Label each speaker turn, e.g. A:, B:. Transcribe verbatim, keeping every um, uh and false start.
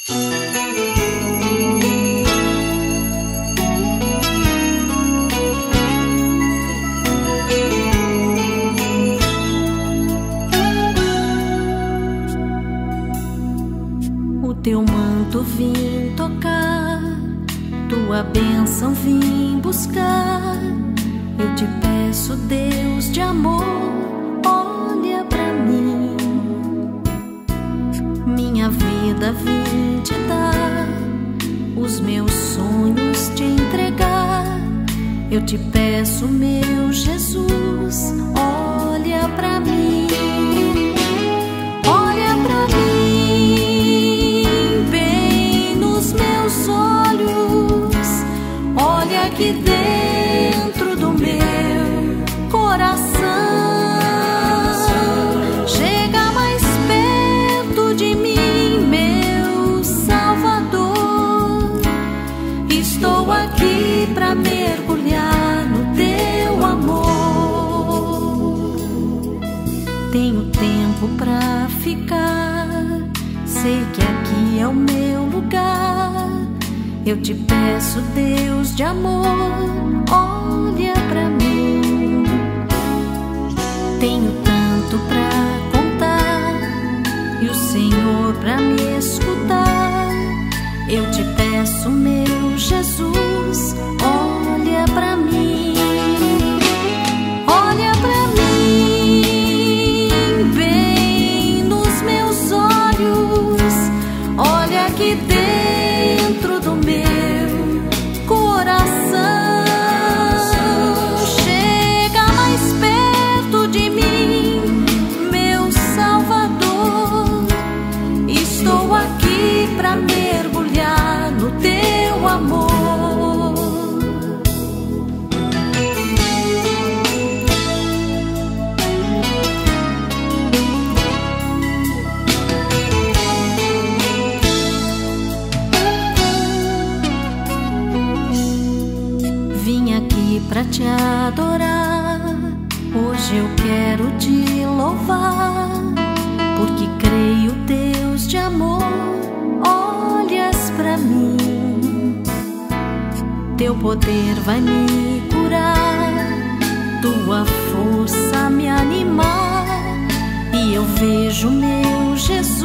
A: Teu manto vim tocar, tua bênção vim buscar. Eu te peço, Deus de amor, olha pra mim. Minha vida vim te dar, os meus sonhos te entregar. Eu te peço, meu Jesus, olha pra mim. Olha pra mim. Olha aqui dentro do meu coração. Chega mais perto de mim, meu Salvador. Estou aqui pra mergulhar no teu amor. Tenho tempo pra ficar, sei que aqui é o meu lugar. Eu te peço, Deus de amor, olha pra mim. Tenho tanto pra contar e o Senhor pra me escutar. Eu te peço, meu Jesus, olha pra mim. Olha pra mim, bem nos meus olhos. Olha aqui dentro do meu coração. Chega mais perto de mim, meu Salvador. Estou aqui pra mergulhar no teu amor. Pra te adorar, hoje eu quero te louvar, porque creio, Deus de amor, olhas pra mim. Teu poder vai me curar, tua força me animar, e eu vejo meu Jesus